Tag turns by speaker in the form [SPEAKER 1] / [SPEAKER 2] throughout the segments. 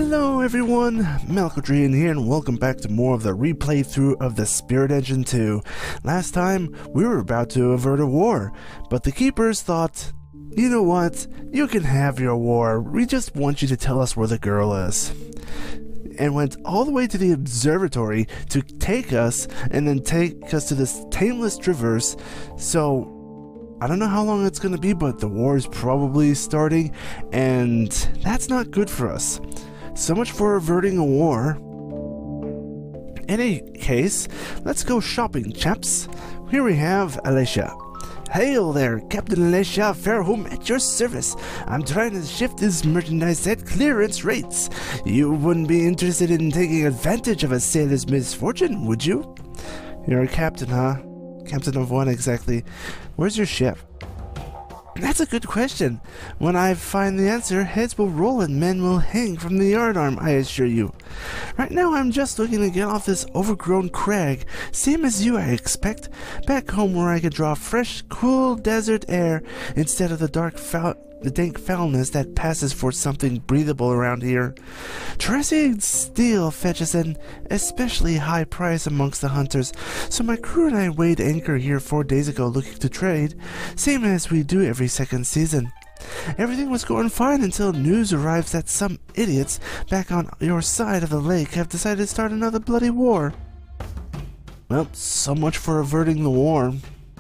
[SPEAKER 1] Hello everyone, Melcadrien here, and welcome back to more of the replay through of the Spirit Engine 2. Last time, we were about to avert a war, but the keepers thought, you know what, you can have your war, we just want you to tell us where the girl is. And went all the way to the observatory to take us, and then take us to this tameless traverse. So I don't know how long it's going to be, but the war is probably starting, and that's not good for us. So much for averting a war. In any case, let's go shopping, chaps. Here we have Alicia. Hail there, Captain Alicia Fairholm at your service. I'm trying to shift this merchandise at clearance rates. You wouldn't be interested in taking advantage of a sailor's misfortune, would you? You're a captain, huh? Captain of what exactly? Where's your ship? That's a good question. When I find the answer, heads will roll and men will hang from the yardarm, I assure you. Right now I'm just looking to get off this overgrown crag, same as you I expect, back home where I could draw fresh, cool desert air instead of the dank foulness that passes for something breathable around here. Terrestrian steel fetches an especially high price amongst the hunters, so my crew and I weighed anchor here 4 days ago looking to trade, same as we do every second season. Everything was going fine until news arrives that some idiots back on your side of the lake have decided to start another bloody war. Well, so much for averting the war.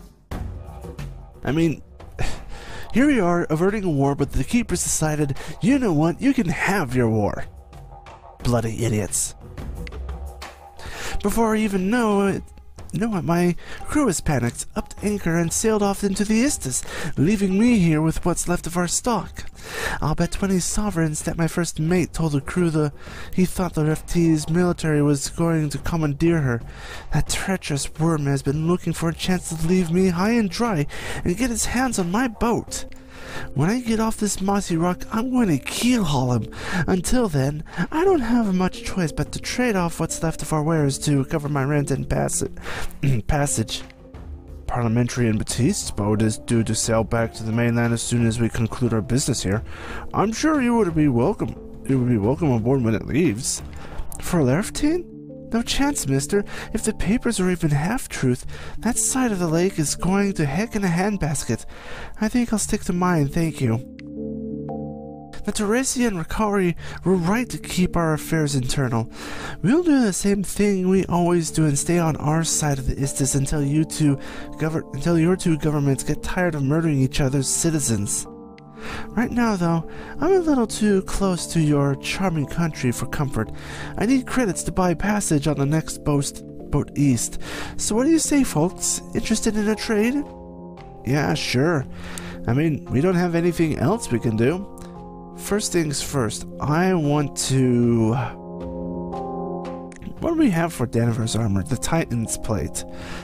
[SPEAKER 1] I mean, here we are, averting a war, but the keepers decided, you know what, you can have your war. Bloody idiots. Before I even know it, my crew is panicked, upped anchor, and sailed off into the Isthmus, leaving me here with what's left of our stock. I'll bet 20 sovereigns that my first mate told the crew he thought the FT's military was going to commandeer her. That treacherous worm has been looking for a chance to leave me high and dry and get his hands on my boat. When I get off this mossy rock, I'm going to keel-haul him. Until then, I don't have much choice but to trade off what's left of our wares to cover my rent and passage. Parliamentary and Batiste's boat is due to sail back to the mainland as soon as we conclude our business here. I'm sure you would be welcome. You would be welcome aboard when it leaves. For Lerftine? No chance, mister. If the papers are even half-truth, that side of the lake is going to heck in a handbasket. I think I'll stick to mine, thank you. The Teresi and Ricari were right to keep our affairs internal. We'll do the same thing we always do and stay on our side of the Isthmus until your two governments get tired of murdering each other's citizens. Right now, though, I'm a little too close to your charming country for comfort. I need credits to buy passage on the next boat east. So what do you say, folks? Interested in a trade? Yeah, sure. I mean, we don't have anything else we can do. First things first, I want to... What do we have for Denver's armor? The Titan's plate.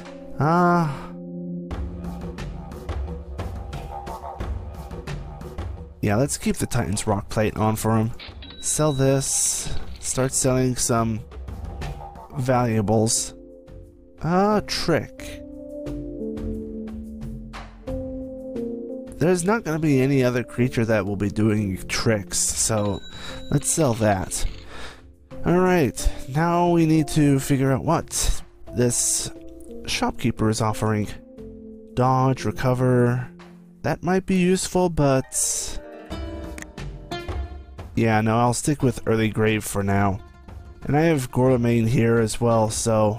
[SPEAKER 1] Yeah, let's keep the Titan's rock plate on for him. Sell this. Start selling some valuables. Trick. There's not going to be any other creature that will be doing tricks, so let's sell that. Alright, now we need to figure out what this shopkeeper is offering. Dodge, recover. That might be useful, but... yeah, no, I'll stick with Early Grave for now. And I have Gorlamain here as well, so...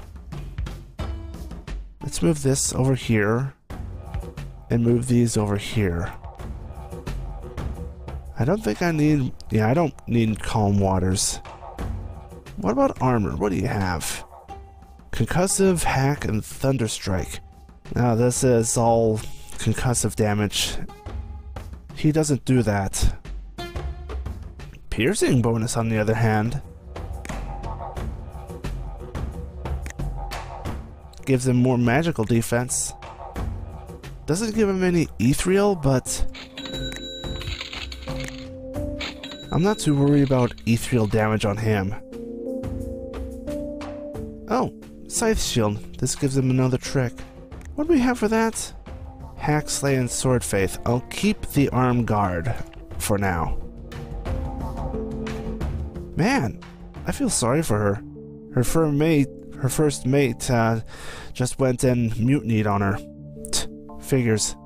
[SPEAKER 1] let's move this over here. And move these over here. I don't think I need... yeah, I don't need Calm Waters. What about armor? What do you have? Concussive, Hack, and Thunderstrike. Now this is all concussive damage. He doesn't do that. Piercing bonus, on the other hand, gives him more magical defense. Doesn't give him any ethereal, but I'm not too worried about ethereal damage on him. Oh, Scythe Shield. This gives him another trick. What do we have for that? Hack, Slay, and Sword Faith. I'll keep the Arm Guard for now. Man, I feel sorry for her. Her first mate, just went and mutinied on her. Figures.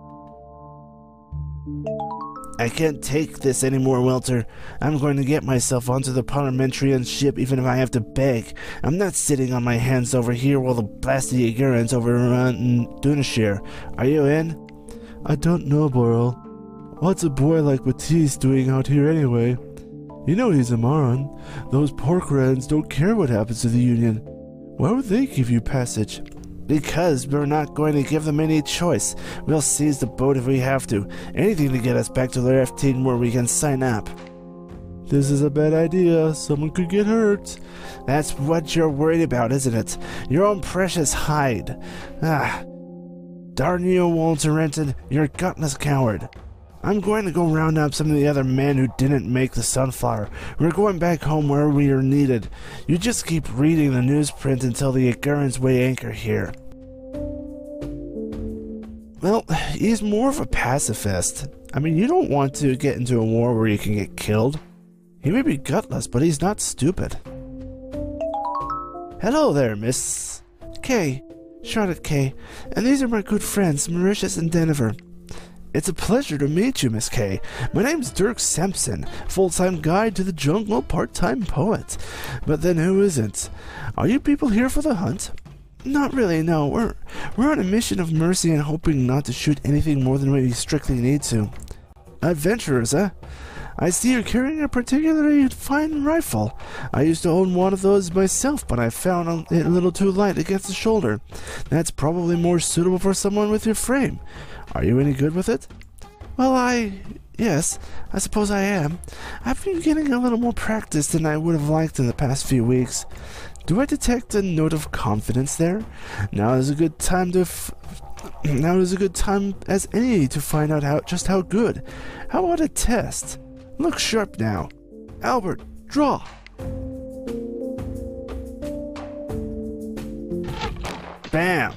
[SPEAKER 1] I can't take this anymore, Welter. I'm going to get myself onto the Parliamentarian ship even if I have to beg. I'm not sitting on my hands over here while the blasted Yagurans over in Dunashire. Are you in? I don't know, Boral. What's a boy like Matisse doing out here anyway? You know he's a moron. Those pork rats don't care what happens to the Union. Why would they give you passage? Because we're not going to give them any choice. We'll seize the boat if we have to. Anything to get us back to their F-team where we can sign up. This is a bad idea. Someone could get hurt. That's what you're worried about, isn't it? Your own precious hide. Darn you, Walter Renton. You're a gutless coward. I'm going to go round up some of the other men who didn't make the Sunflower. We're going back home where we are needed. You just keep reading the newsprint until the Yagurans weigh anchor here. Well, he's more of a pacifist. I mean, you don't want to get into a war where you can get killed. He may be gutless, but he's not stupid. Hello there, Miss Kay, Charlotte Kay, and these are my good friends, Mauritius and Denver. It's a pleasure to meet you, Miss Kay. My name's Dirk Sampson, full-time guide to the jungle, part-time poet. But then who isn't? Are you people here for the hunt? Not really, no. We're on a mission of mercy and hoping not to shoot anything more than we strictly need to. Adventurers, eh? I see you're carrying a particularly fine rifle. I used to own one of those myself, but I found it a little too light against the shoulder. That's probably more suitable for someone with your frame. Are you any good with it? Well, yes, I suppose I am. I've been getting a little more practice than I would have liked in the past few weeks. Do I detect a note of confidence there? Now is a good time as any to find out just how good. How about a test? Look sharp now. Albert, draw. Bam.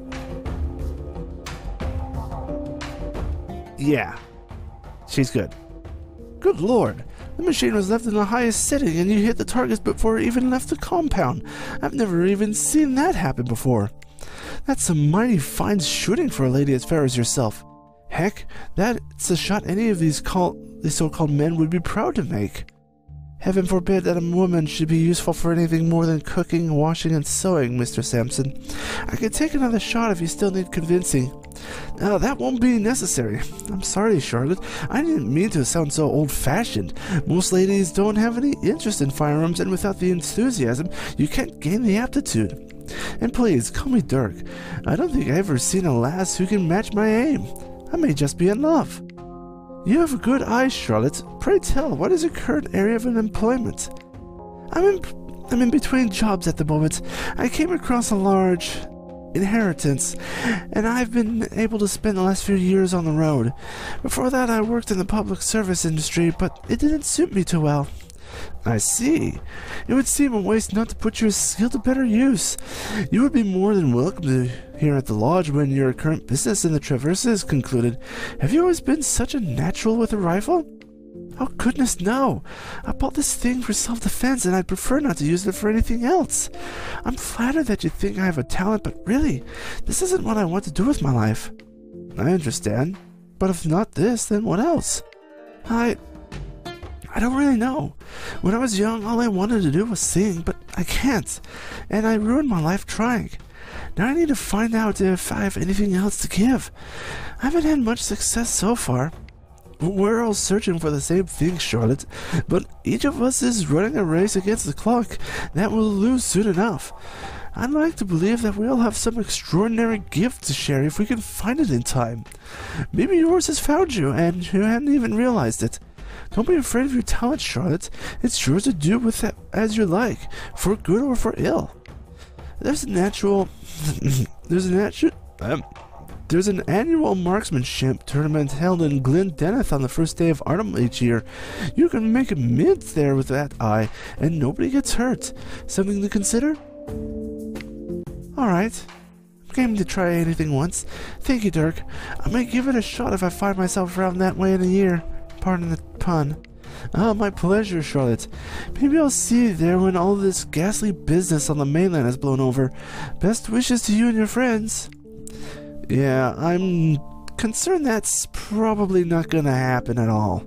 [SPEAKER 1] Yeah, she's good. Good lord, the machine was left in the highest setting and you hit the target before it even left the compound. I've never even seen that happen before. That's some mighty fine shooting for a lady as fair as yourself. Heck, that's a shot any of these so-called men would be proud to make. Heaven forbid that a woman should be useful for anything more than cooking, washing, and sewing, Mr. Sampson. I can take another shot if you still need convincing. That won't be necessary. I'm sorry, Charlotte. I didn't mean to sound so old-fashioned. Most ladies don't have any interest in firearms, and without the enthusiasm, you can't gain the aptitude. And please, call me Dirk. I don't think I've ever seen a lass who can match my aim. I may just be in love. You have a good eye, Charlotte. Pray tell, what is your current area of employment? I'm in between jobs at the moment. I came across a large inheritance, and I've been able to spend the last few years on the road. Before that, I worked in the public service industry, but it didn't suit me too well. I see. It would seem a waste not to put your skill to better use. You would be more than welcome here at the lodge when your current business in the Traverse is concluded. Have you always been such a natural with a rifle? Oh, goodness, no. I bought this thing for self-defense, and I'd prefer not to use it for anything else. I'm flattered that you think I have a talent, but really, this isn't what I want to do with my life. I understand. But if not this, then what else? I don't really know. When I was young, all I wanted to do was sing, but I can't. And I ruined my life trying. Now I need to find out if I have anything else to give. I haven't had much success so far. We're all searching for the same thing, Charlotte, but each of us is running a race against the clock that we'll lose soon enough. I'd like to believe that we'll have some extraordinary gift to share if we can find it in time. Maybe yours has found you, and you hadn't even realized it. Don't be afraid of your talent, Charlotte. It's yours to do with it as you like, for good or for ill. There's an annual marksmanship tournament held in Glendenneth on the first day of autumn each year. You can make a mint there with that eye, and nobody gets hurt. Something to consider? Alright. I'm game to try anything once. Thank you, Dirk. I may give it a shot if I find myself around that way in a year. Pardon the pun. Ah, my pleasure, Charlotte. Maybe I'll see you there when all this ghastly business on the mainland has blown over. Best wishes to you and your friends. Yeah, I'm concerned that's probably not gonna happen at all.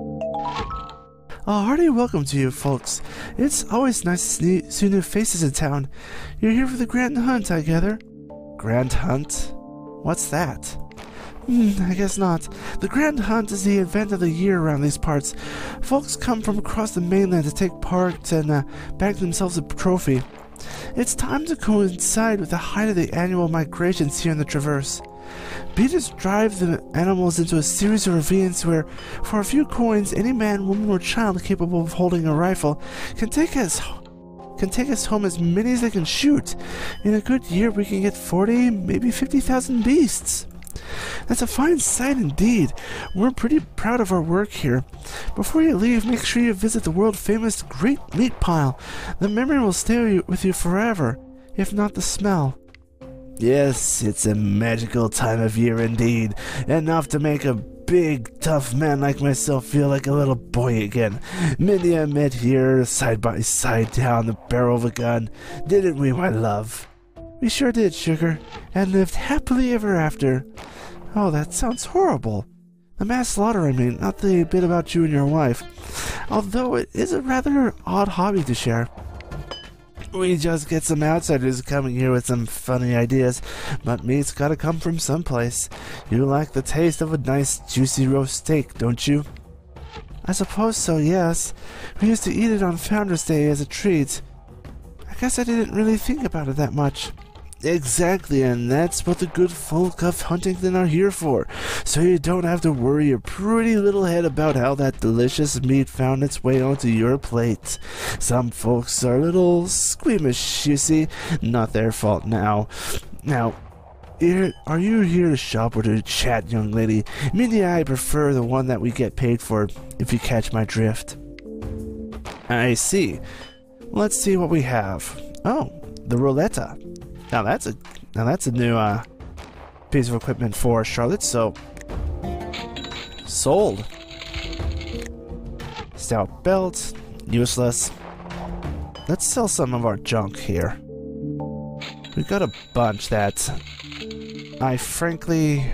[SPEAKER 1] Hearty welcome to you, folks. It's always nice to see new faces in town. You're here for the Grand Hunt, I gather. Grand Hunt? What's that? I guess not. The Grand Hunt is the event of the year around these parts. Folks come from across the mainland to take part and bag themselves a trophy. It's time to coincide with the height of the annual migrations here in the Traverse. Beaters drive the animals into a series of ravines where, for a few coins, any man, woman, or child capable of holding a rifle can take us home as many as they can shoot. In a good year, we can get 40, maybe 50,000 beasts. That's a fine sight indeed. We're pretty proud of our work here. Before you leave, make sure you visit the world-famous Great Meat Pile. The memory will stay with you forever, if not the smell. Yes, it's a magical time of year indeed, enough to make a big, tough man like myself feel like a little boy again. Mindy and I met here, side by side down the barrel of a gun, didn't we, my love? We sure did, sugar, and lived happily ever after. Oh, that sounds horrible. The mass slaughter, I mean, not the bit about you and your wife. Although it is a rather odd hobby to share. We just get some outsiders coming here with some funny ideas, but meat's gotta come from someplace. You like the taste of a nice juicy roast steak, don't you? I suppose so, yes. We used to eat it on Founder's Day as a treat. I guess I didn't really think about it that much. Exactly, and that's what the good folk of Huntington are here for, so you don't have to worry your pretty little head about how that delicious meat found its way onto your plate. Some folks are a little squeamish, you see. Not their fault now. Now, are you here to shop or to chat, young lady? Mindy and I prefer the one that we get paid for, if you catch my drift. I see. Let's see what we have. Oh, the Rouletta. Now that's a new piece of equipment for Charlotte, so sold. Stout belt, useless. Let's sell some of our junk here. We've got a bunch that I frankly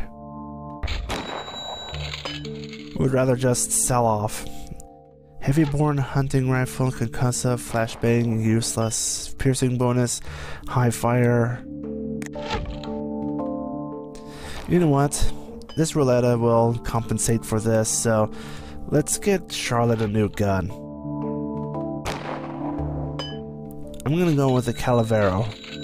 [SPEAKER 1] would rather just sell off. Heavy-bore hunting rifle, concussive, flashbang, useless, piercing bonus, high fire. You know what? This Rouletta will compensate for this, so let's get Charlotte a new gun. I'm gonna go with the Calavero.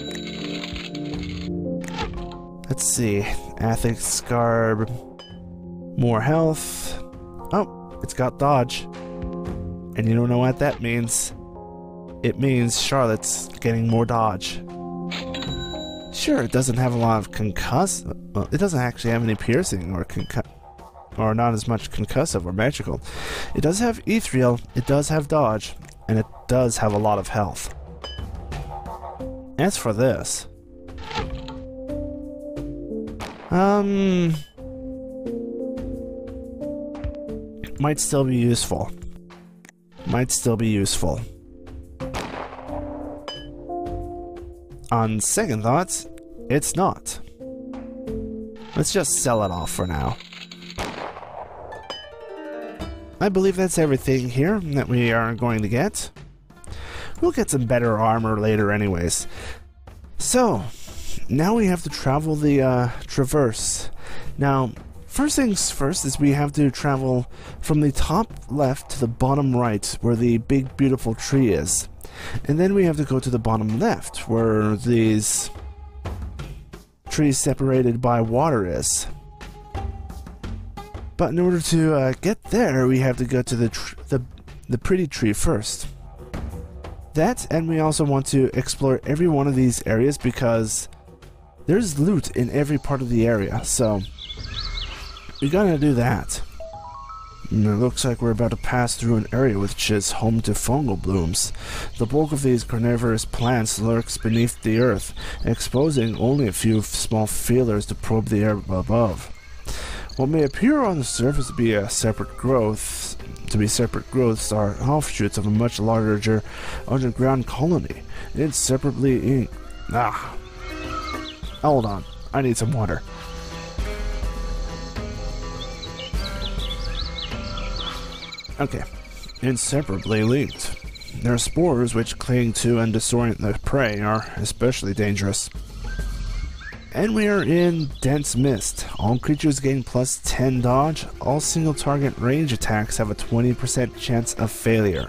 [SPEAKER 1] Let's see. Athic Scarb. More health. Oh, it's got dodge. And you don't know what that means. It means Charlotte's getting more dodge. Sure, it doesn't have a lot of well, it doesn't actually have any piercing or not as much concussive or magical. It does have ethereal, it does have dodge, and it does have a lot of health. As for this, might still be useful. Might still be useful. On second thoughts, it's not. Let's just sell it off for now. I believe that's everything here that we are going to get. We'll get some better armor later anyways. So, now we have to travel the Traverse. Now, first things first is we have to travel from the top left to the bottom right where the big beautiful tree is. And then we have to go to the bottom left where these trees separated by water is. But in order to get there, we have to go to the pretty tree first. That, and we also want to explore every one of these areas because there's loot in every part of the area, so we gotta do that. And it looks like we're about to pass through an area which is home to fungal blooms. The bulk of these carnivorous plants lurks beneath the earth, exposing only a few small feelers to probe the air above. What may appear on the surface to be separate growths are offshoots of a much larger underground colony. It's separately inked. Hold on. I need some water. Okay. Inseparably linked. Their spores, which cling to and disorient the prey, are especially dangerous. And we are in Dense Mist. All creatures gain plus 10 dodge. All single target range attacks have a 20% chance of failure.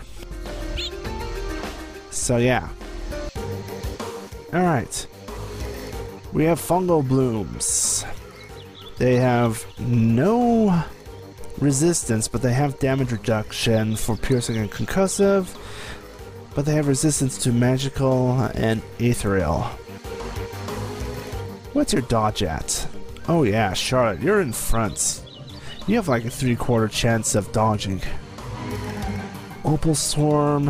[SPEAKER 1] So yeah. Alright. We have fungal blooms. They have no resistance, but they have damage reduction for piercing and concussive. But they have resistance to magical and ethereal. What's your dodge at? Oh yeah, Charlotte, you're in front. You have like a 3/4 chance of dodging. Opal Swarm.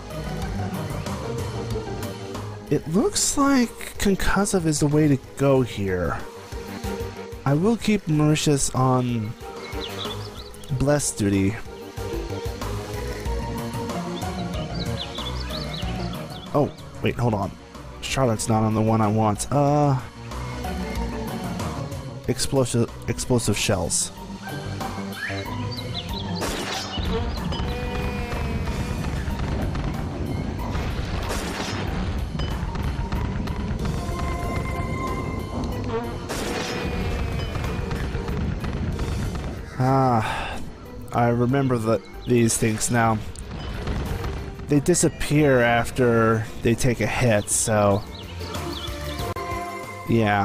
[SPEAKER 1] It looks like concussive is the way to go here. I will keep Mauritius on bless duty. Oh, wait, hold on. Charlotte's not on the one I want. Explosive shells. I remember these things now. They disappear after they take a hit, so yeah.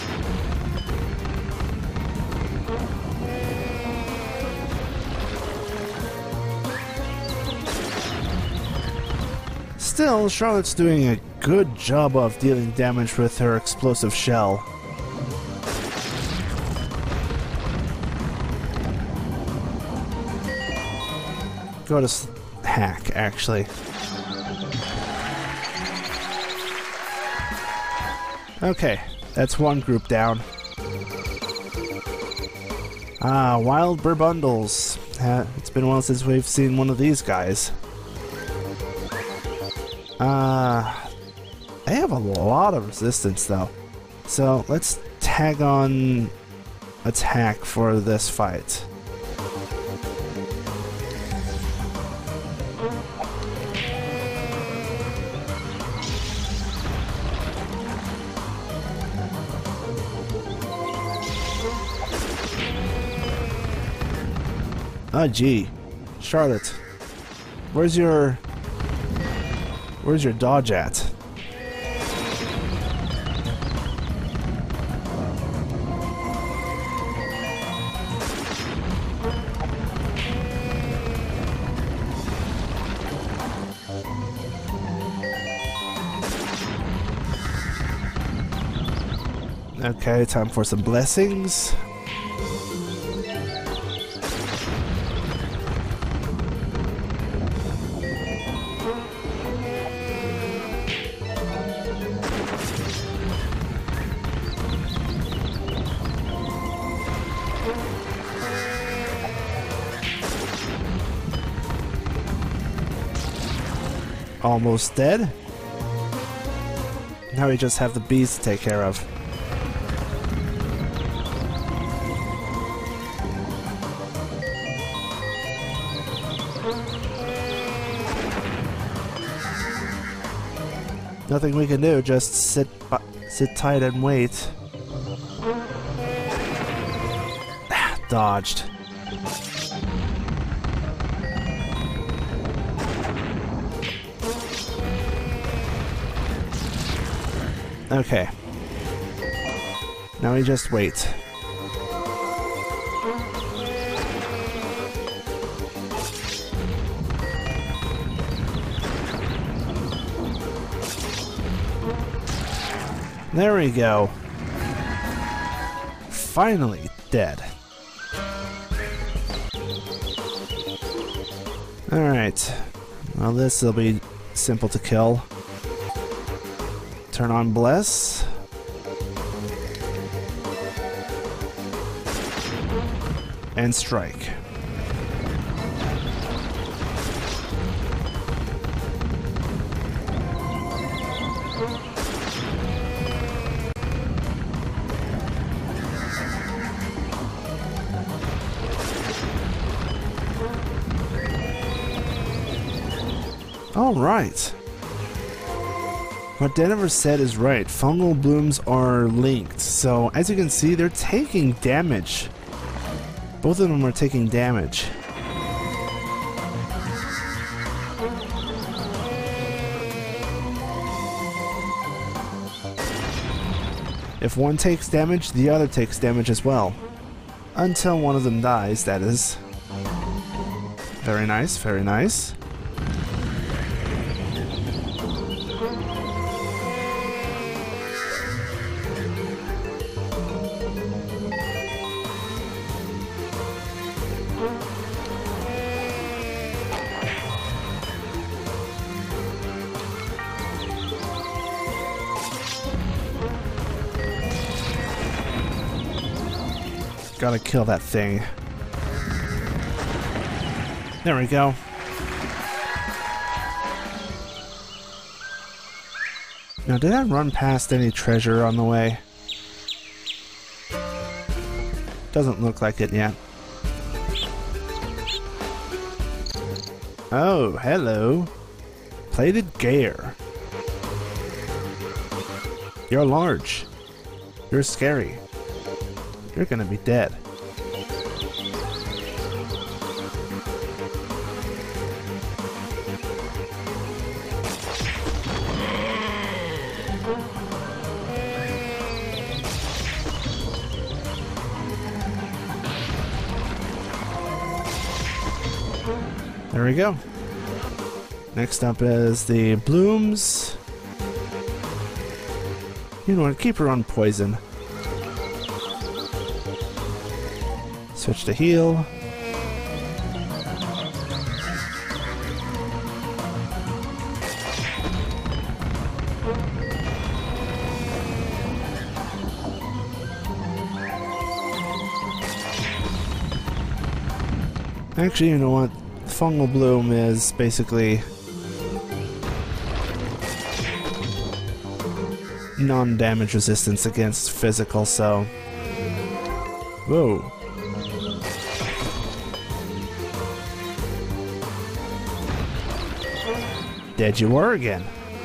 [SPEAKER 1] Still, Charlotte's doing a good job of dealing damage with her explosive shell. Go to hack, actually. Okay, that's one group down. Wild burbundles. It's been a while since we've seen one of these guys. They have a lot of resistance, though. So let's tag on attack for this fight. Oh gee, Charlotte, where's your dodge at? Okay, time for some blessings. Almost dead. Now we just have the bees to take care of. Nothing we can do, just sit tight and wait. Dodged. Okay. Now we just wait. There we go. Finally dead. Alright. Well, this will be simple to kill. Turn on Bless. and strike. Alright. What Denver said is right. Fungal blooms are linked. So, as you can see, they're taking damage. Both of them are taking damage. If one takes damage, the other takes damage as well. Until one of them dies, that is. Very nice, very nice. Gotta kill that thing. There we go. Now, did I run past any treasure on the way? Doesn't look like it yet. Oh, hello. Plated gear. You're large. You're scary. You're gonna be dead. There we go. Next up is the blooms. You know what? Keep her on poison. Switch to heal. Actually, you know what? Fungal bloom is basically non-damage resistance against physical, so... Whoa. Dead you were again.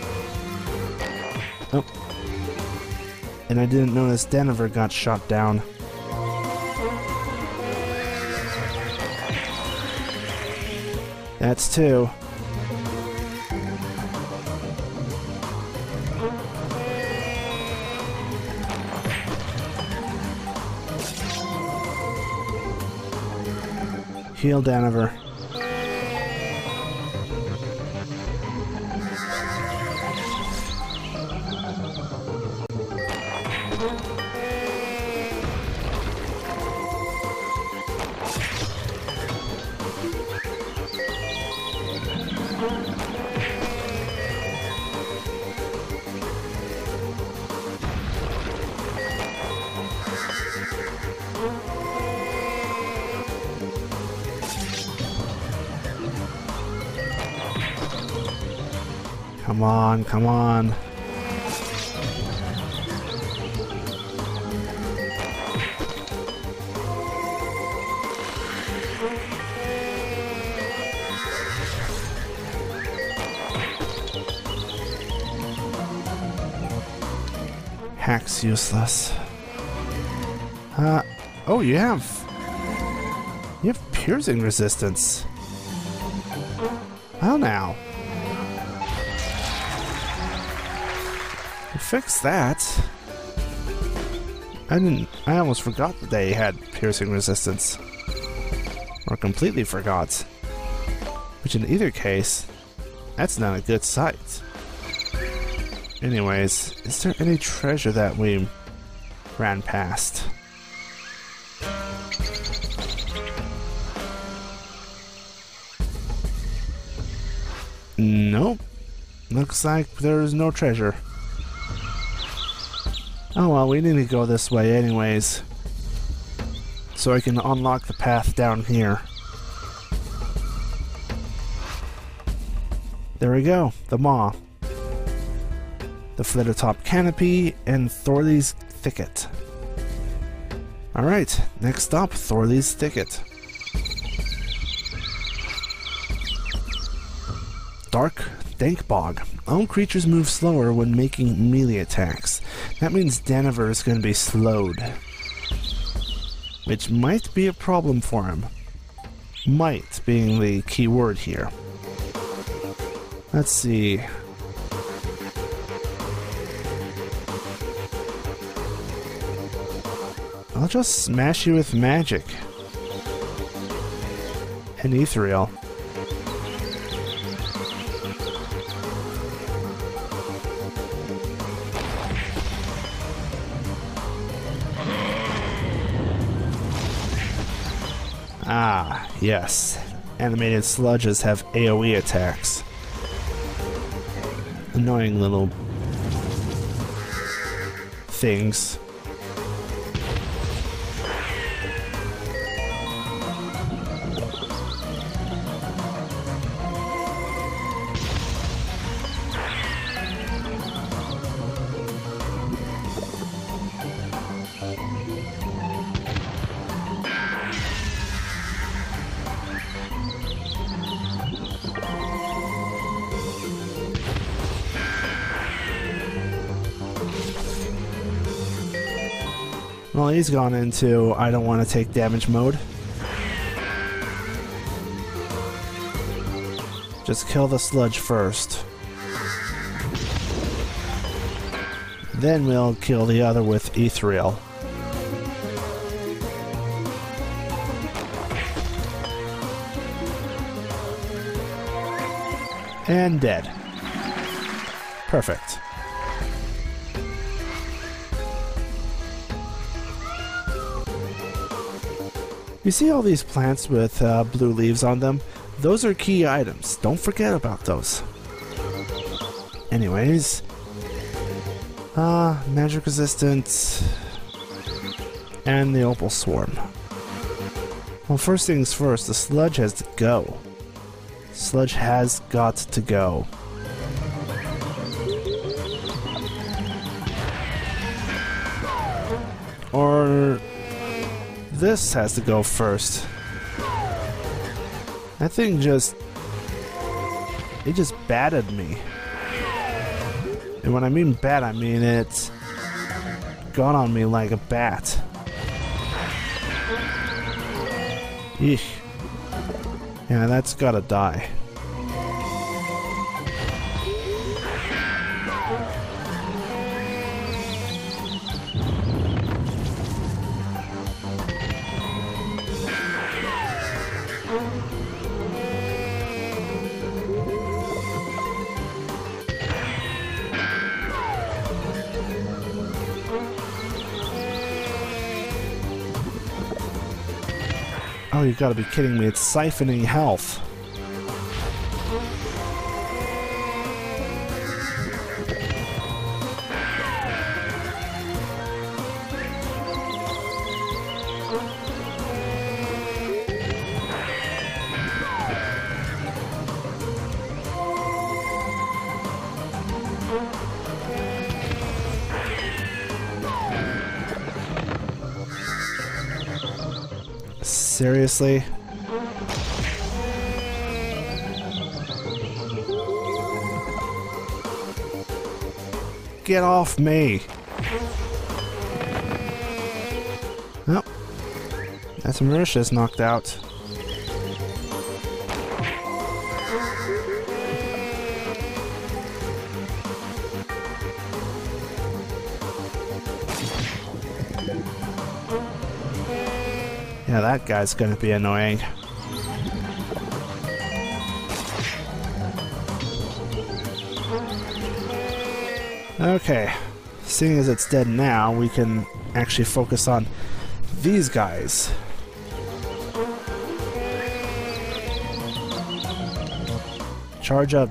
[SPEAKER 1] Oh. And I didn't notice Denver got shot down. That's two. Heal Denver. Come on, come on. Hack's useless. Oh, you have piercing resistance. Well now. Fix that. I almost forgot that they had piercing resistance. Or completely forgot. Which in either case, that's not a good sight. Anyways, is there any treasure that we ran past? Nope. Looks like there's no treasure. Oh well, we need to go this way anyways. so I can unlock the path down here. There we go, the maw. The Flittertop Canopy and Thorley's Thicket. Alright, next up, Thorley's Thicket. Dark Dank Bog. All creatures move slower when making melee attacks. That means Daniver is going to be slowed. Which might be a problem for him. Might being the key word here. Let's see. I'll just smash you with magic. And ethereal. Ah, yes. Animated sludges have AoE attacks. Annoying little things. Well, he's gone into I don't want to take damage mode. Just kill the sludge first. Then we'll kill the other with ethereal. And dead. Perfect. You see all these plants with blue leaves on them? Those are key items. Don't forget about those. Anyways. Magic resistant. And the opal swarm. Well, first things first, the sludge has to go. Sludge has got to go. Or this has to go first. That thing just batted me. And when I mean bat, I mean it's gone on me like a bat. Eesh. Yeah, that's gotta die. Oh, you gotta be kidding me, it's siphoning health. Seriously? Get off me! Oh. That's Mauritius knocked out. Yeah, that guy's gonna be annoying. Okay, seeing as it's dead now, we can actually focus on these guys. Charge up.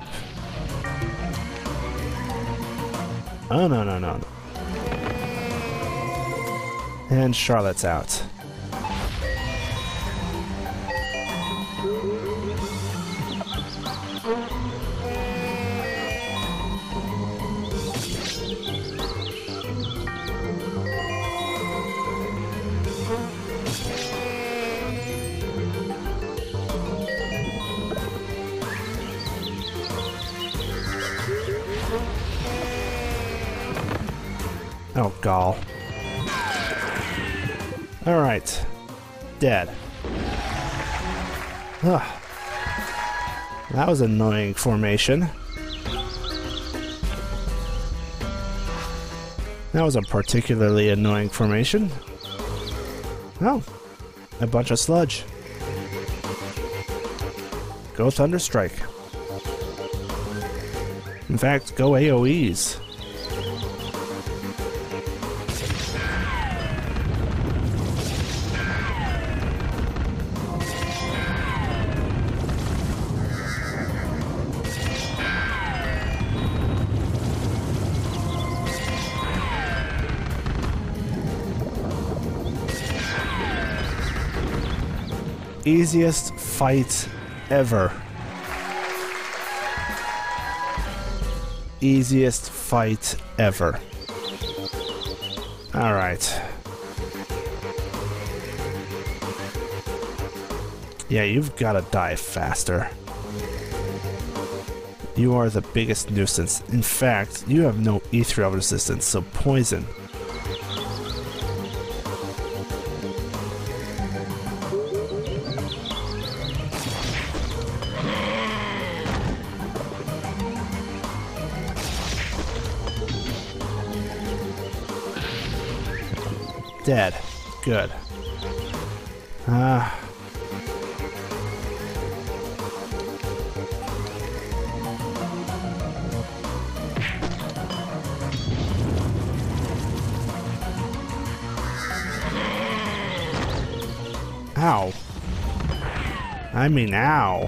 [SPEAKER 1] Oh, no, no, no. And Charlotte's out. Oh, gall. Alright. Dead. Ugh. That was an annoying formation. That was a particularly annoying formation. Oh. A bunch of sludge. Go Thunderstrike. In fact, go AoEs. Easiest fight ever. Easiest fight ever. Alright. Yeah, you've gotta die faster. You are the biggest nuisance. In fact, you have no ethereal resistance, so poison. Dead. Good. Ow. I mean, ow.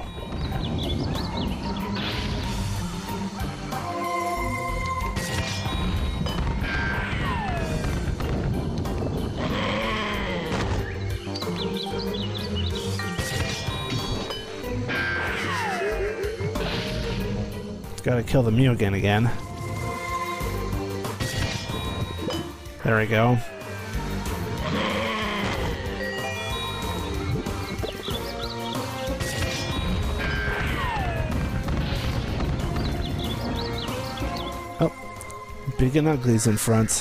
[SPEAKER 1] Gotta kill the Mugen again. There we go. Oh, Big and Ugly's in front.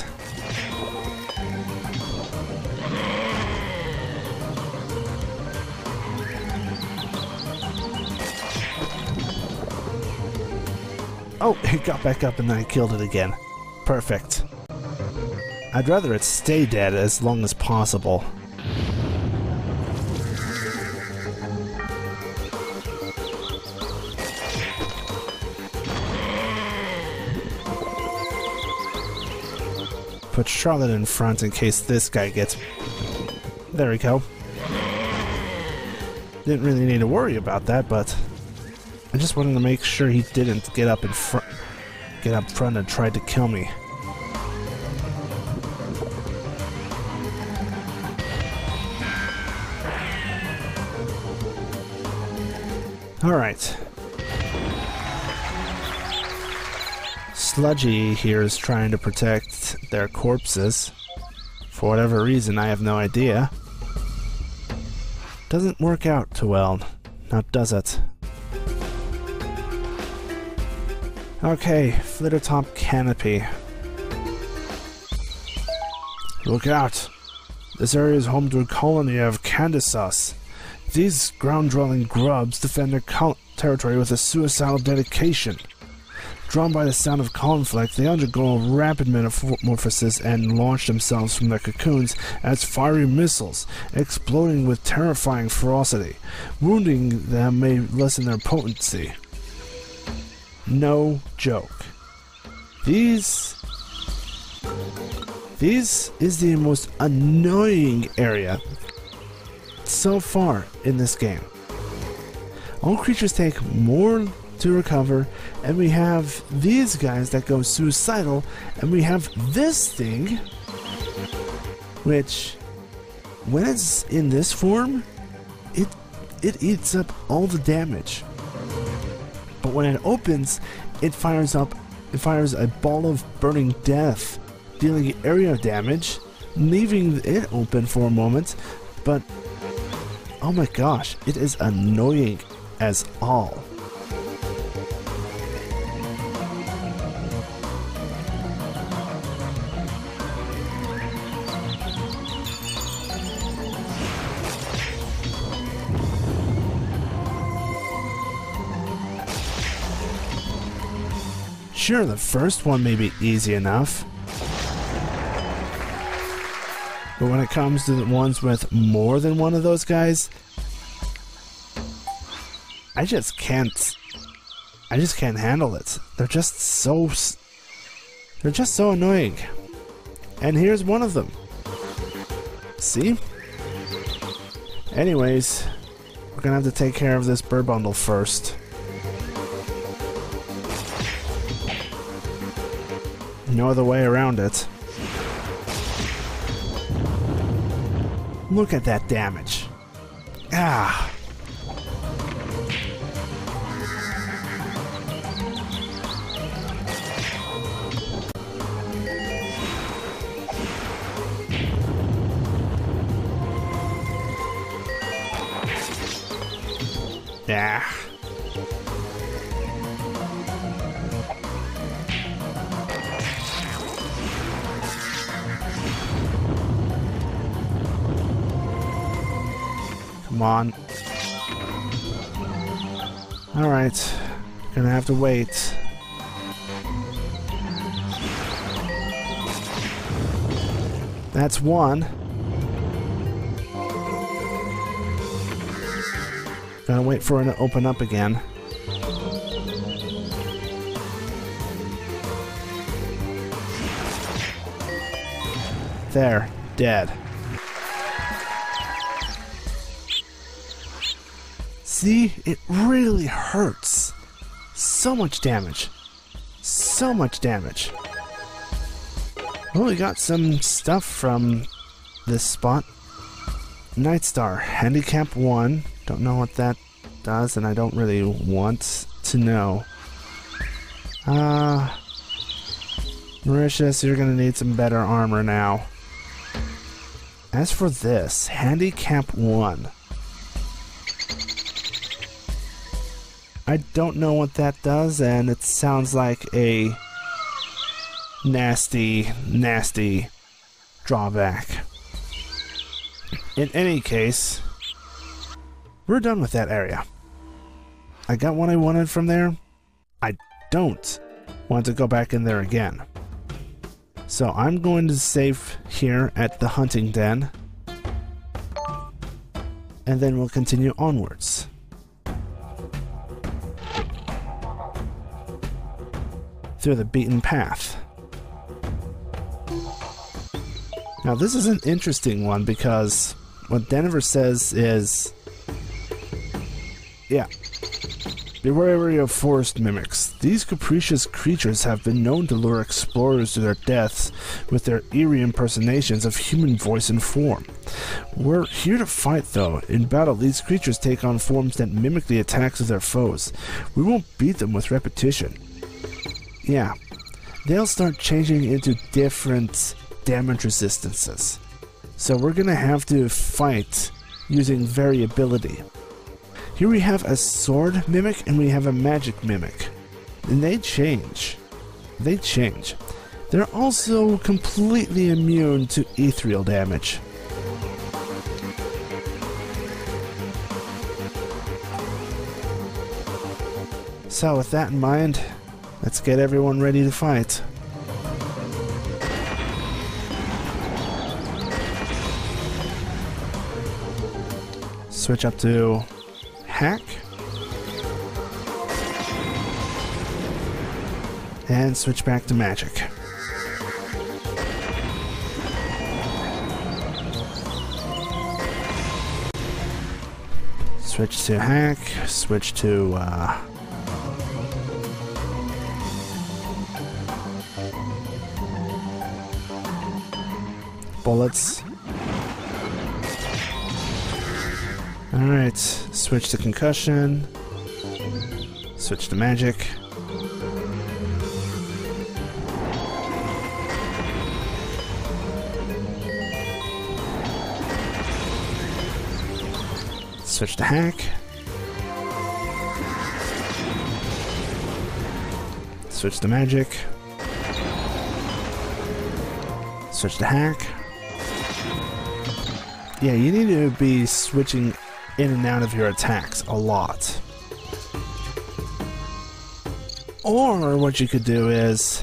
[SPEAKER 1] Oh, it got back up and then I killed it again. Perfect. I'd rather it stay dead as long as possible. Put Charlotte in front in case this guy gets... There we go. Didn't really need to worry about that, but... I just wanted to make sure he didn't get up front and try to kill me. Alright. Sludgy here is trying to protect their corpses. For whatever reason, I have no idea. Doesn't work out too well, now does it? Okay, Flittertop Canopy. Look out! This area is home to a colony of Candisas. These ground-dwelling grubs defend their territory with a suicidal dedication. Drawn by the sound of conflict, they undergo a rapid metamorphosis and launch themselves from their cocoons as fiery missiles, exploding with terrifying ferocity. Wounding them may lessen their potency. No joke. This is the most annoying area so far in this game. All creatures take more to recover, and we have these guys that go suicidal, and we have this thing, which, when it's in this form, it eats up all the damage. But when it opens, it fires a ball of burning death, dealing area damage, leaving it open for a moment, but oh my gosh, it is annoying as all. Sure, the first one may be easy enough. But when it comes to the ones with more than one of those guys, I just can't handle it. They're just so annoying. And here's one of them. See? Anyways, we're gonna have to take care of this bird bundle first. No other way around it. Look at that damage. Ah. Yeah. Come on. Alright. Gonna have to wait. That's one. Gotta wait for it to open up again. There. Dead. See? It really hurts. So much damage. So much damage. Well, we got some stuff from this spot. Night Star. Handicap 1. Don't know what that does, and I don't really want to know. Mauritius, you're gonna need some better armor now. As for this, Handicap 1. I don't know what that does, and it sounds like a nasty, nasty drawback. In any case, we're done with that area. I got what I wanted from there. I don't want to go back in there again. So I'm going to save here at the hunting den. And then we'll continue onwards. Through the beaten path. Now this is an interesting one because what Denver says is, yeah, be wary of forest mimics. These capricious creatures have been known to lure explorers to their deaths with their eerie impersonations of human voice and form. We're here to fight though. In battle, these creatures take on forms that mimic the attacks of their foes. We won't beat them with repetition. Yeah, they'll start changing into different damage resistances. So we're gonna have to fight using variability. Here we have a sword mimic and we have a magic mimic. And they change. They change. They're also completely immune to ethereal damage. So with that in mind, let's get everyone ready to fight. Switch up to hack. And switch back to magic. Switch to hack, switch to bullets. Alright, switch to concussion, switch to magic. Switch to hack. Switch to magic. Switch to hack. Yeah, you need to be switching in and out of your attacks a lot. Or what you could do is,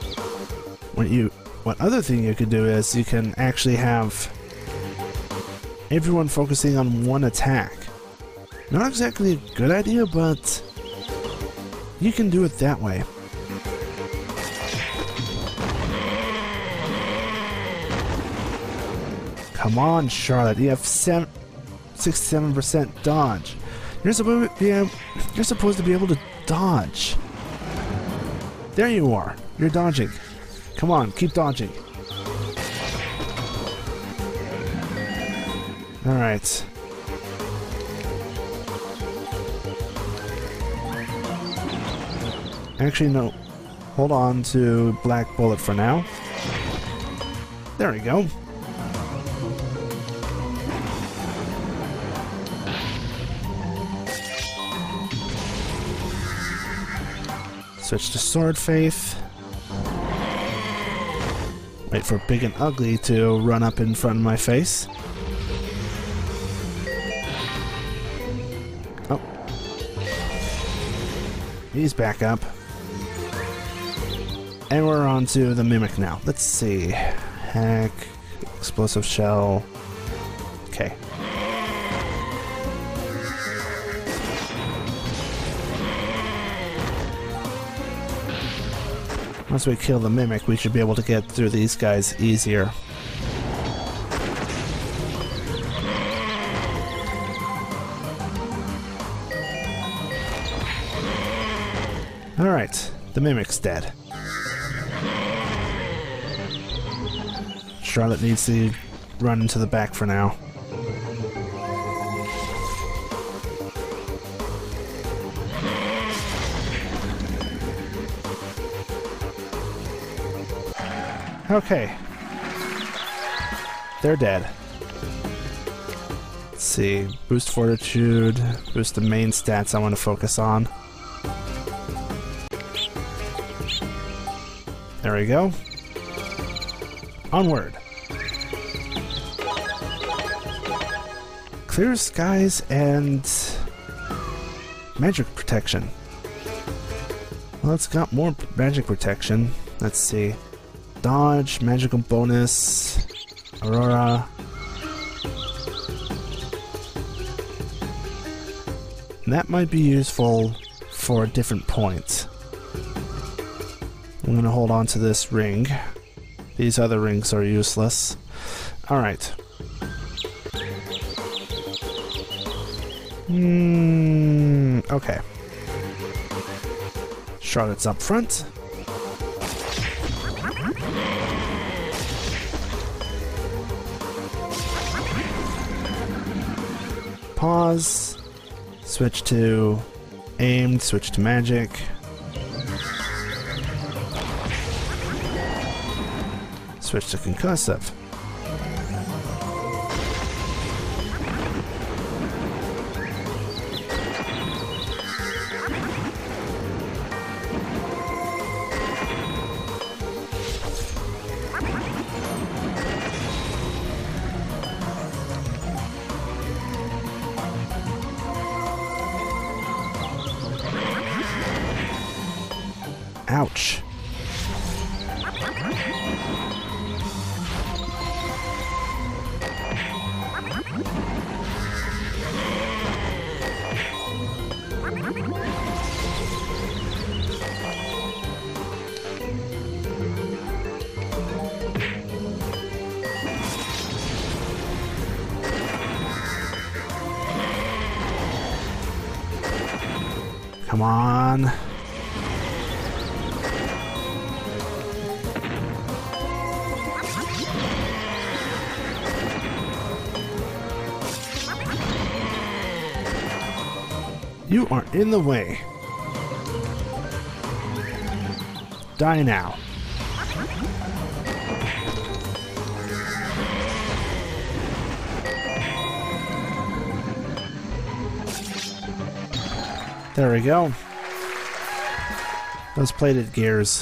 [SPEAKER 1] what other thing you could do is you can actually have everyone focusing on one attack. Not exactly a good idea, but you can do it that way. Come on, Charlotte, you have 67% dodge. You're supposed to be able to dodge. There you are. You're dodging. Come on, keep dodging. Alright. Actually, no. Hold on to Black Bullet for now. There we go. Switch to Sword Faith. Wait for Big and Ugly to run up in front of my face. Oh. He's back up. And we're on to the Mimic now. Let's see. Hack. Explosive Shell. Okay. Once we kill the Mimic, we should be able to get through these guys easier. Alright, the Mimic's dead. Charlotte needs to run into the back for now. Okay. They're dead. Let's see. Boost Fortitude. Boost the main stats I want to focus on. There we go. Onward. Clear skies and magic protection. Well, it's got more magic protection. Let's see. Dodge, magical bonus, Aurora. That might be useful for a different point. I'm gonna hold on to this ring. These other rings are useless. Alright. Okay. Charlotte's up front. Pause, switch to aimed, switch to magic. Switch to concussive. Ouch. Come on. You are in the way. Die now. There we go. Those plated gears.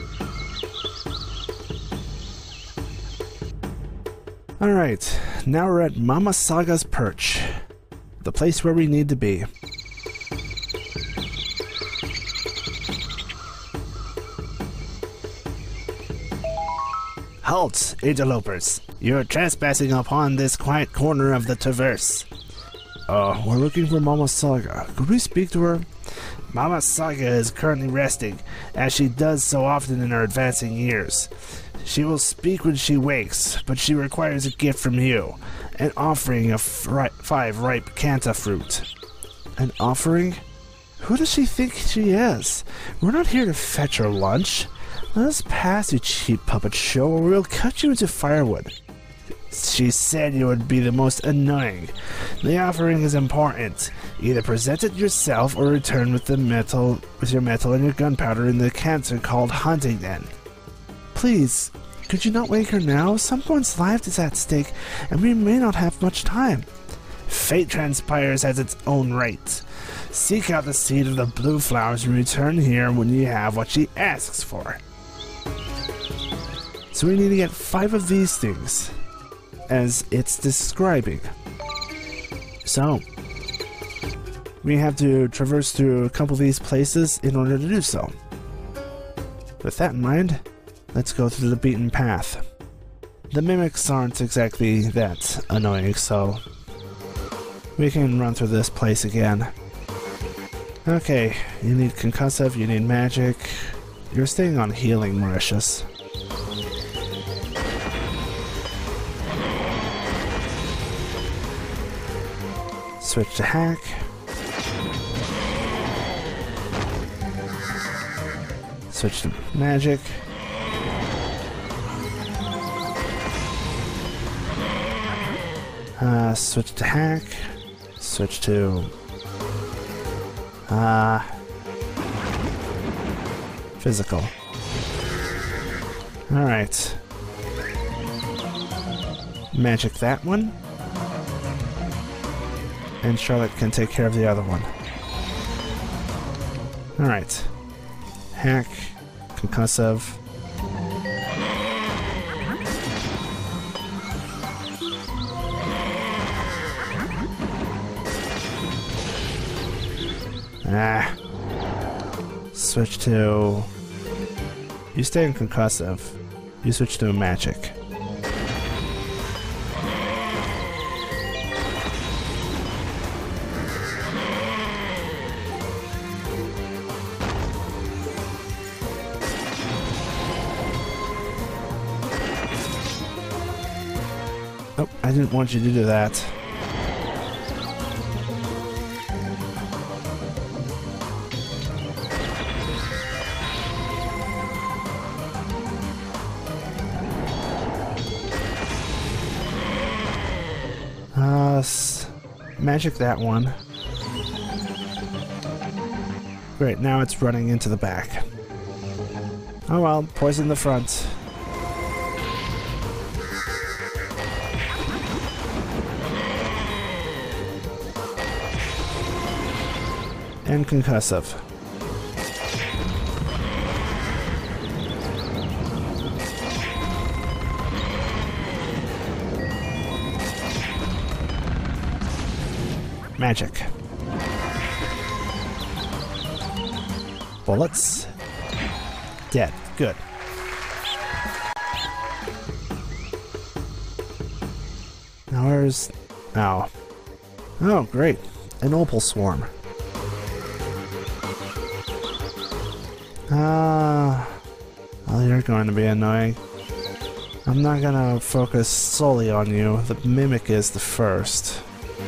[SPEAKER 1] Alright, now we're at Mama Saga's Perch. The place where we need to be. Halt, interlopers! You're trespassing upon this quiet corner of the traverse. We're looking for Mama Saga. Could we speak to her? Mama Saga is currently resting, as she does so often in her advancing years. She will speak when she wakes, but she requires a gift from you. An offering of 5 ripe Kanta fruit. An offering? Who does she think she is? We're not here to fetch her lunch. Let us pass, you cheap puppet show, or we'll cut you into firewood. She said you would be the most annoying. The offering is important. Either present it yourself or return with your metal and your gunpowder in the cancer called hunting den. Please, could you not wake her now? Someone's life is at stake, and we may not have much time. Fate transpires at its own rate. Seek out the seed of the blue flowers and return here when you have what she asks for. So we need to get 5 of these things, as it's describing. So, we have to traverse through a couple of these places in order to do so. With that in mind, let's go through the beaten path. The mimics aren't exactly that annoying, so we can run through this place again. Okay, you need concussive, you need magic. You're staying on healing, Mauritius. Switch to hack. Switch to magic. Switch to hack. Switch to physical. Alright. Magic that one. And Charlotte can take care of the other one. Alright. Hack. Concussive. Switch to... You stay in concussive. You switch to magic. Oh, I didn't want you to do that. Magic that one. Great, now it's running into the back. Oh well, poison the front. And concussive. Magic. Bullets. Dead. Good. Now where's... Oh. Oh, great. An opal swarm. Well, you're going to be annoying. I'm not gonna focus solely on you. The mimic is the first.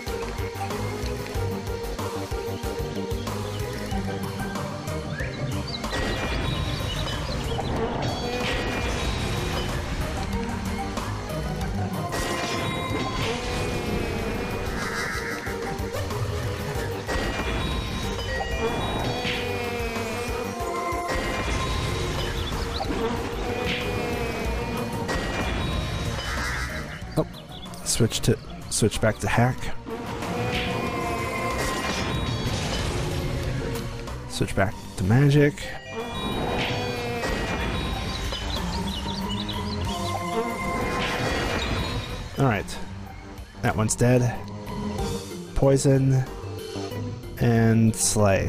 [SPEAKER 1] Oh, switch back to hack. Switch back to magic. Alright. That one's dead. Poison. And slay.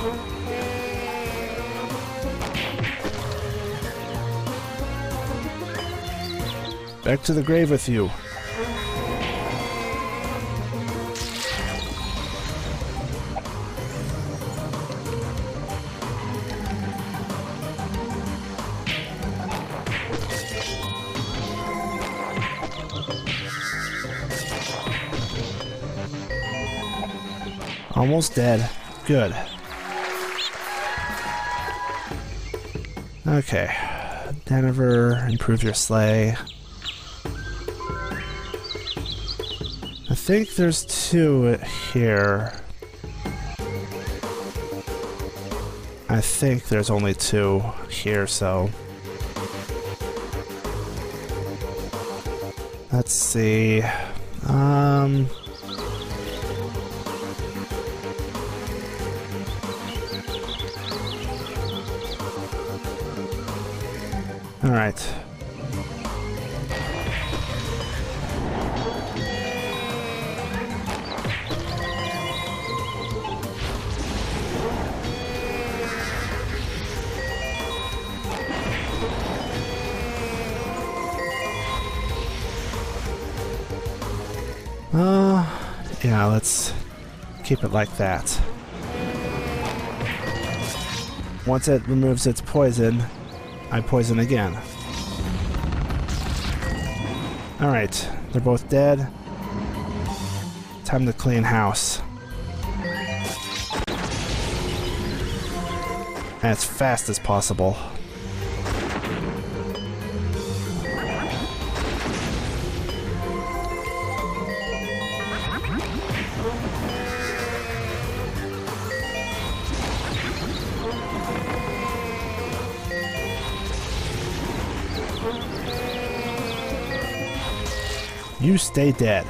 [SPEAKER 1] Back to the grave with you. Almost dead. Good. Okay. Denver, improve your sleigh. I think there's 2 here. I think there's only 2 here, so... Let's see... Alright. Yeah, let's keep it like that. Once it removes its poison, I poison again. Alright, they're both dead. Time to clean house. As fast as possible. You stay dead.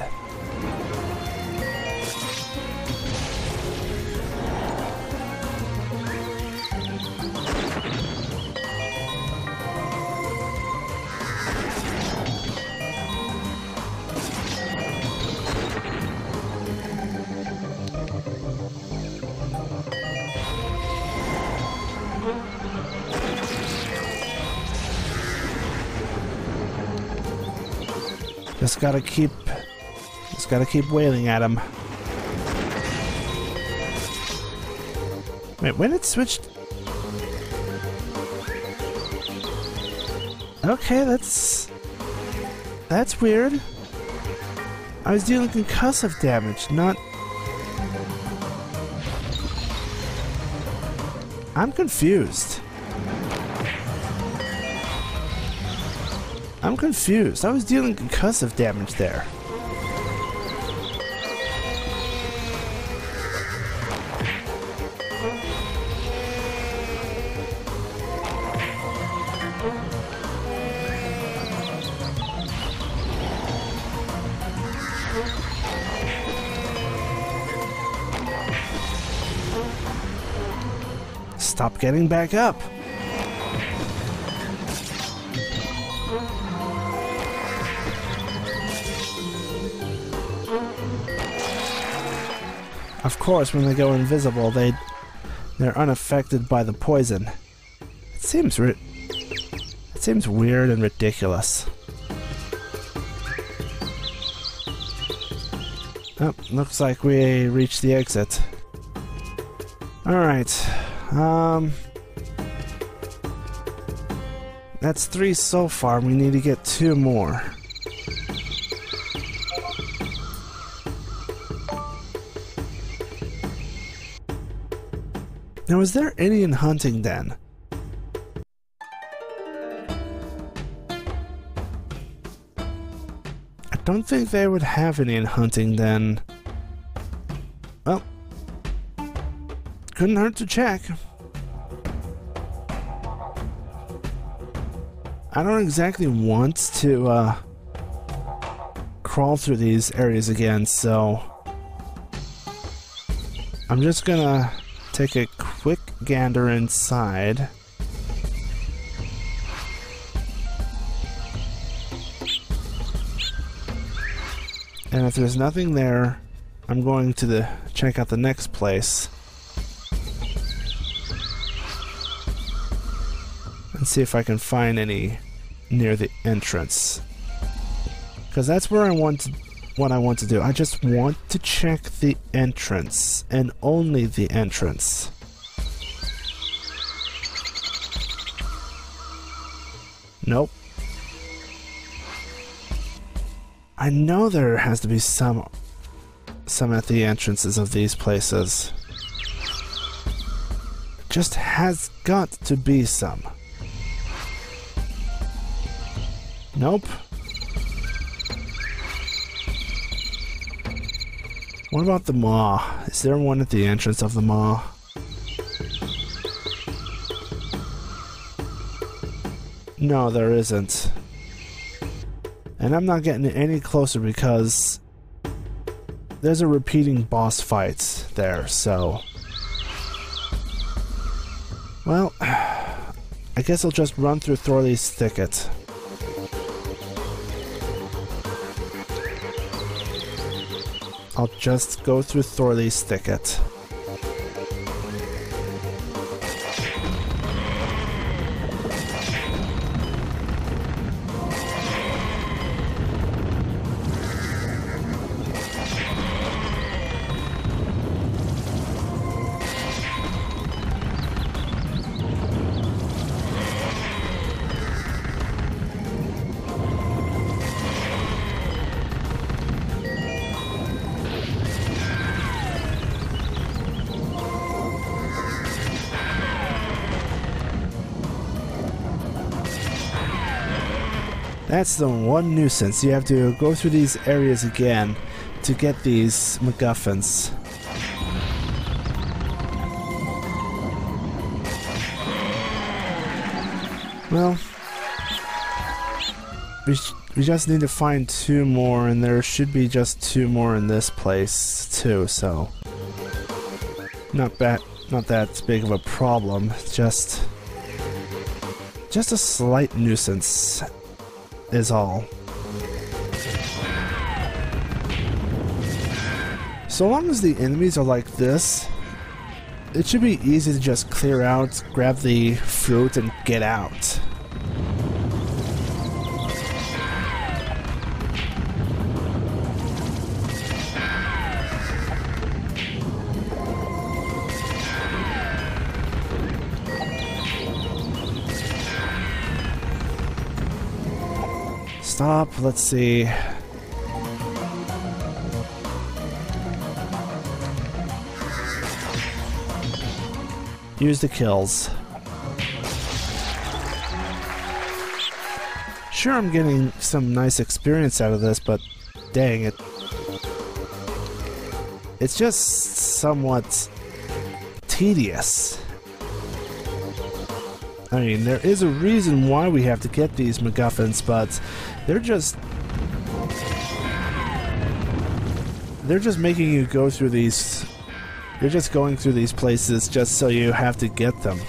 [SPEAKER 1] Just gotta keep wailing at him. Wait, when it switched... Okay, that's weird. I was dealing concussive damage, not... I'm confused. I'm confused. I was dealing concussive damage there. Stop getting back up. Of course, when they go invisible, they're unaffected by the poison. It seems weird and ridiculous. Oh, looks like we reached the exit. Alright. That's 3 so far. We need to get 2 more. Now, is there any in hunting then? I don't think they would have any in hunting then. Well, couldn't hurt to check. I don't exactly want to crawl through these areas again, so I'm just gonna take a quick gander inside. And if there's nothing there, I'm going to check out the next place. and see if I can find any near the entrance. Because that's where what I want to do. I just want to check the entrance, and only the entrance. Nope. I know there has to be some at the entrances of these places. Just has got to be some. Nope. What about the maw? Is there one at the entrance of the maw? No, there isn't. And I'm not getting any closer because there's a repeating boss fight there, so... Well, I guess I'll just run through Thorley's thicket. I'll just go through Thorley's thicket. That's the one nuisance. You have to go through these areas again to get these MacGuffins. Well, we just need to find 2 more, and there should be just 2 more in this place too, so not that big of a problem. Just a slight nuisance is all. So long as the enemies are like this, it should be easy to just clear out, grab the fruit, and get out. Stop, let's see. Use the kills. Sure, I'm getting some nice experience out of this, but dang it. It's just somewhat tedious. I mean, there is a reason why we have to get these MacGuffins, but they're just making you go through these. You're just going through these places just so you have to get them.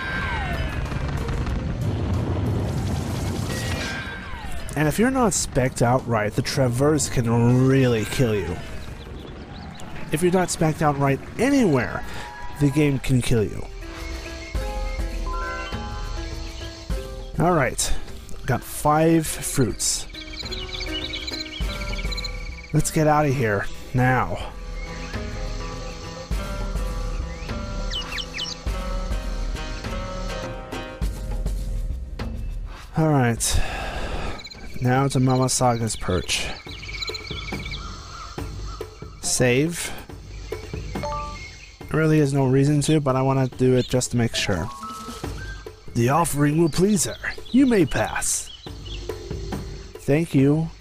[SPEAKER 1] And if you're not spec'd out right, the traverse can really kill you. If you're not spec'd out right anywhere, the game can kill you. Alright, got 5 fruits. Let's get out of here, now. Alright, now to Mama Saga's perch. Save. There really is no reason to, but I want to do it just to make sure. The offering will please her. You may pass. Thank you.